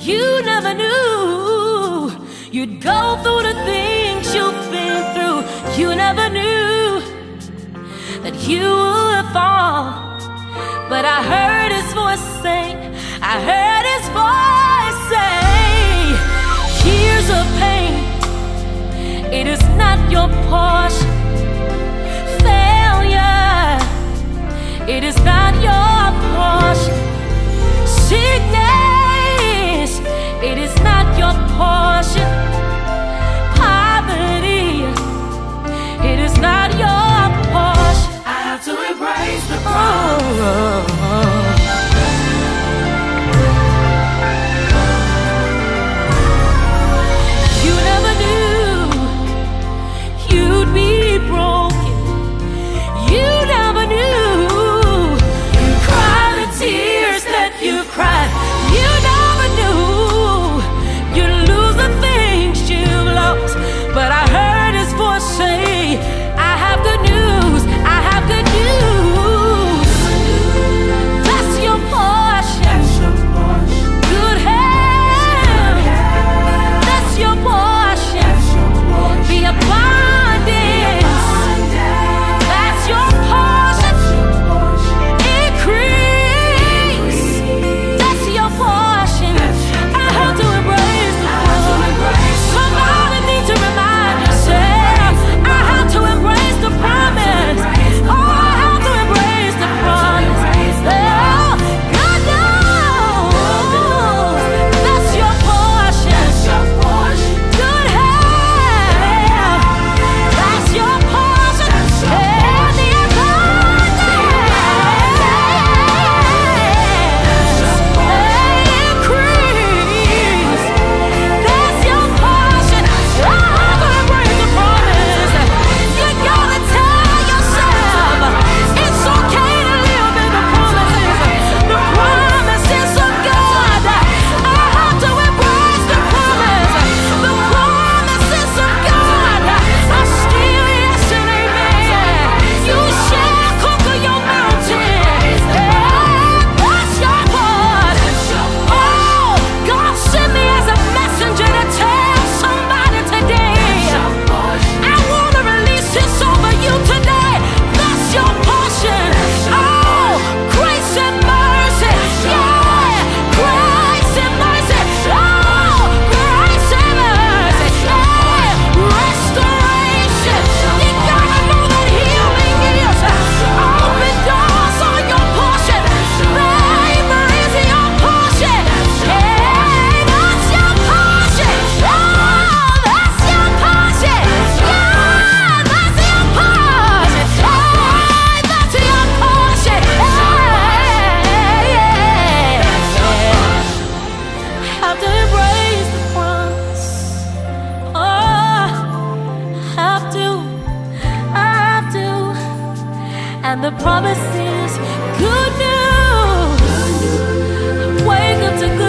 You never knew you'd go through the things you've been through. You never knew that you would fall. But I heard his voice sing, I heard his voice say, years of pain, it is not your portion. Failure, it is not your portion. Sickness, it is not your portion. Poverty, it is not your portion. I have to embrace the promise. You never knew you'd be broken. You never knew you'd cry the tears that you cried. You never knew you'd lose the things you've lost. But I heard his voice say, I have good news, I have good news. That's your portion. Good health, that's your portion. The abundance, that's your portion. Increase, that's your portion. I have to embrace the promise. Somebody needs to remind yourself, I have to embrace the promise. Oh, I have to embrace the promise. Oh, God knows that's your portion. Good health, that's your portion. And the increase, that's your portion. I have to embrace the promise. You gotta tell yourself it's okay to live in the promises. The promises of God. I have to embrace the promise. The promises of God are still yes and amen. You shall conquer your mountain. That's your part. Oh, God sent me as a messenger to tell somebody today. I want to release this over you today. That's your portion. Oh, grace and mercy. Yeah, grace and mercy. Oh, grace and mercy. Yeah, restoration. You gotta know that healing is open doors on your portion. Favor is your portion. Hey, that's your portion. Oh, that's your portion. Yeah, that's your portion. Hey, that's your portion. Hey, have to embrace the promise. Oh, have to. And the promise is good news. Wake up to good